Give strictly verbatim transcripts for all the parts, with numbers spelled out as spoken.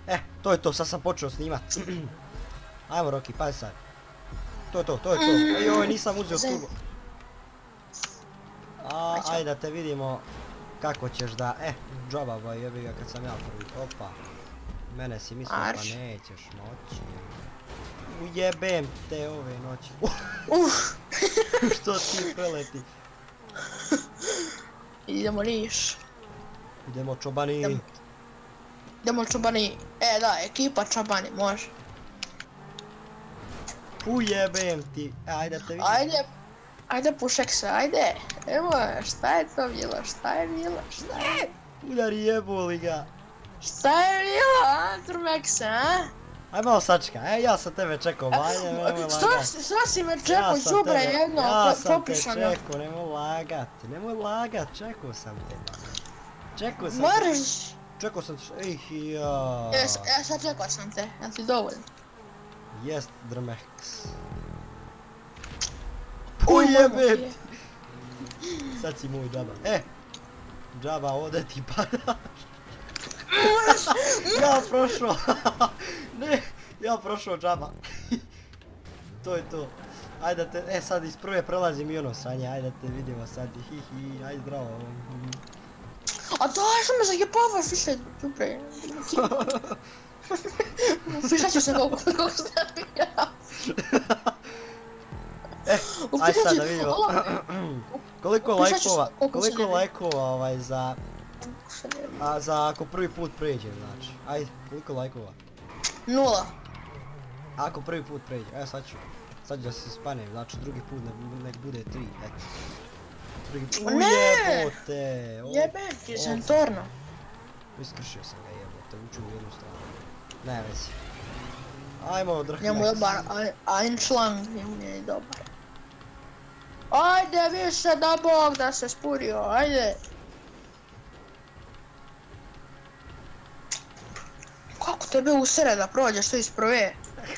E, to je to, sad sam počeo snimat. Ajmo Roki, pazi sad. To je to, to je to. Joj, nisam uzeo turbo. A, ajde da te vidimo kako ćeš da... Eh, džoba boj, jebi ga kad sam ja prvi. Opa. Mene si mislio pa nećeš moći. Ujebem te ove noći. Što ti preleti? Idemo Niš. Idemo Čobani. Idemo Čobani. E da, ekipa Čobani, može. Ujebem ti. Ajde te vidim. Ajde. Ajde pušek se, ajde. Evo, šta je to bilo, šta je bilo, šta je? Udari jebuli ga. Šta je bilo, a, Drmekse, a? Aj malo sačka, e, ja sam tebe čekao, Vanja, nemoj lagat. Šta si me čekao, đubre jedno, propišano. Ja sam te čekao, nemoj lagat, nemoj lagat, čekao sam te. Čekao sam te. Moraš. Čekao sam te, ej, ja. Ja sad čekao sam te, jel ti dovoljno? Jest, Drmeks. Ujebem ti. Sad si moj džaba, e. Džaba, ovdje ti padaš. Ja prošao. Ne, ja prošao džaba. To je to. Ajde da te, e sad iz prve prelazim i ono sanje, ajde da te vidimo sad. Hihi, ajde zdravo. A daj što me zajebavaš više, đubre. Fišat ću se koliko sam ja. E, aj sad da vidimo. Koliko lajkova, koliko lajkova ovaj za... A za ako prvi put pređe, znači. Ajde, koliko lajkova? Nula. Ako prvi put pređe, evo sad ću. Sad ću da se spanem, znači drugi put nek bude tri, eto. Drugi put, ujebote! Jebem ti, Zentorno. Iskršio sam ga jebote, uču u jednu stranu. Ne vezi. Ajmo, Drhmeks. Njemu je dobar, Einschlang, njemu je dobar. Ajde više da Bog da se spurio, ajde. Kako tebe usere da prođeš to iz prve?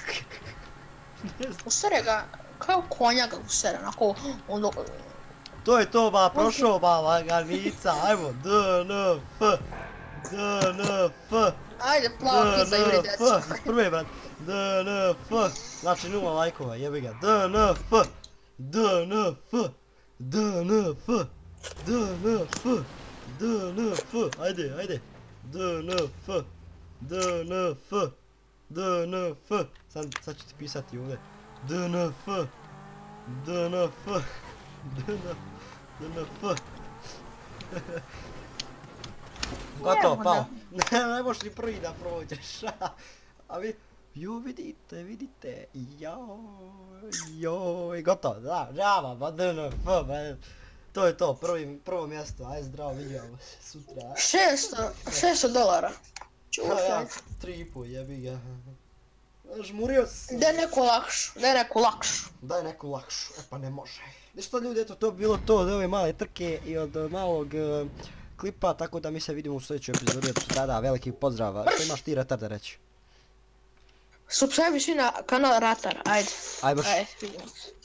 Usere ga, kao konja ga usere, onako, ono... To je to ba, prošao ba, laganica, ajmo, D N F, D N F, ajde, plava pizza, Juri, djeco. iz prve, brat, D N F, znači nula lajkova, jebi ga, D N F, D N F, D N F, D N F, D N F, ajde, ajde, D N F, D N F, D N F, sad, sad ću ti pisati ovdje, D N F, D N F, D N F, D N F, gotovo, pao, ne možeš ni prvi da prođeš, a vi, jo vidite, vidite, joj, joj, gotovo, da, džaba, ba D N F, ba, to je to, prvo mjesto, aj zdravo, vidimo se sutra. šesto, šesto dolara. Ja, tri i po, jebi ga. Žmurio si. Daj neku lakšu, daj neku lakšu. Daj neku lakšu, e pa ne može. Ništa ljudi, eto to bi bilo to od ove male trke i od malog klipa, tako da mi se vidimo u sljedećoj epizodi. Tada, veliki pozdrav. Što imaš ti, Ratar, da reći? Subscribe svi na kanal Ratar, ajde. Ajde baš. Ajde, vidimo se.